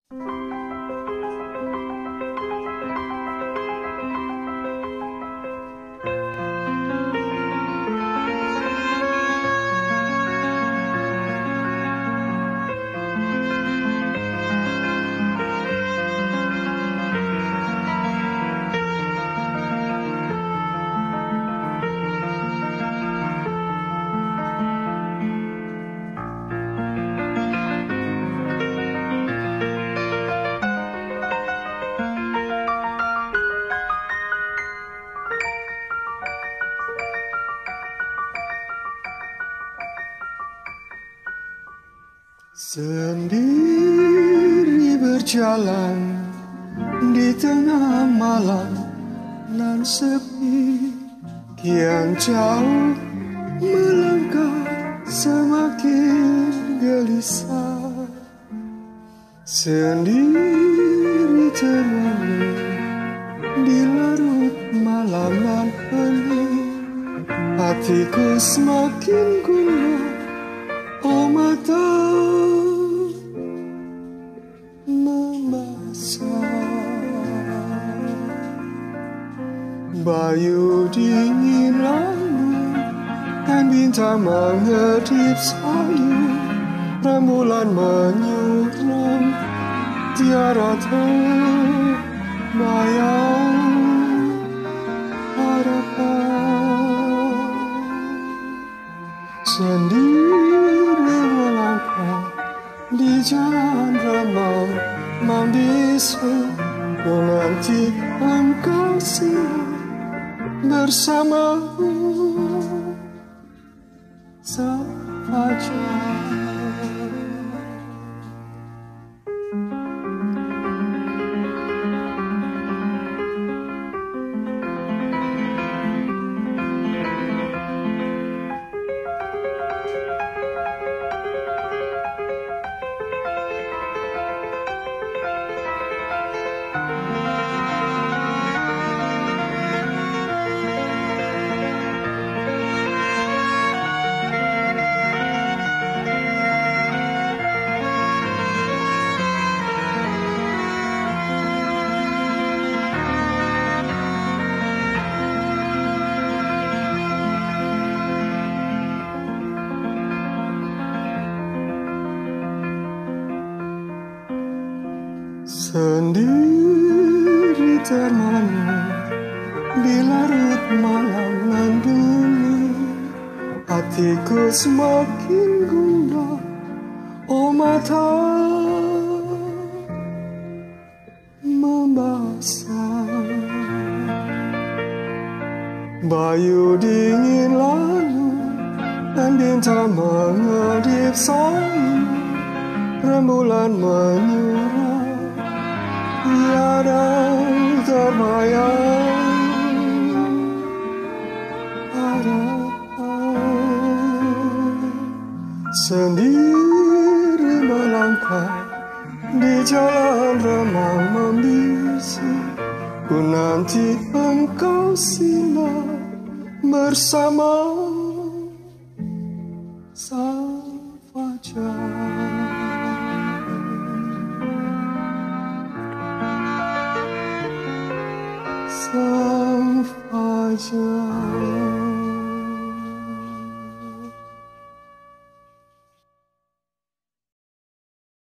Sendiri berjalan di tengah malam nan sepi, kian jauh melangkah semakin gelisah. Sendiri termenung di larut malam nan hening, hatiku semakin gundah. Oh mata bayu dingin lalu dan bintang mengedip sayu, rembulan menyuram tiada terbayang harapan. Sendiri melangkah di jalan remang membisu, menanti engkau siap bersamamu sefajar. Sendiri termenung di larut malam nan dingin, hatiku semakin gundah. Oh mata membasah, bayu dingin lalu dan bintang mengedip sayu, rembulan menyuram tiada terbayang harapan. Sendiri melangkah di jalan remang membisu, ku nanti engkau singgah bersama sang fajar. Sang fajar.